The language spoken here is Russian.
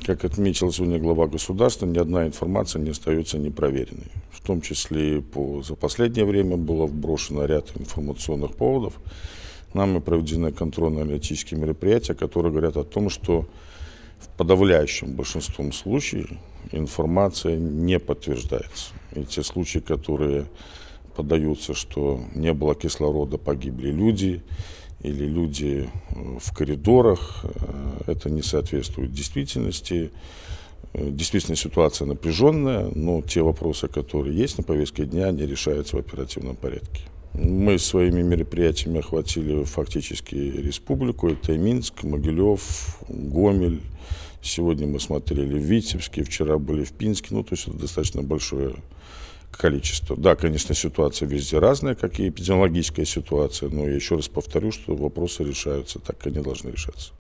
Как отметил сегодня глава государства, ни одна информация не остается непроверенной. В том числе за последнее время было вброшено ряд информационных поводов. Нами проведены контрольно-аналитические мероприятия, которые говорят о том, что в подавляющем большинстве случаев информация не подтверждается. И те случаи, которые подаются, что не было кислорода, погибли люди, или люди в коридорах, это не соответствует действительности. Действительно, ситуация напряженная, но те вопросы, которые есть на повестке дня, они решаются в оперативном порядке. Мы своими мероприятиями охватили фактически республику. Это и Минск, Могилев, Гомель. Сегодня мы смотрели в Витебске, вчера были в Пинске. То есть это достаточно большое количество. Да, конечно, ситуация везде разная, как и эпидемиологическая ситуация, но я еще раз повторю, что вопросы решаются так, как они должны решаться.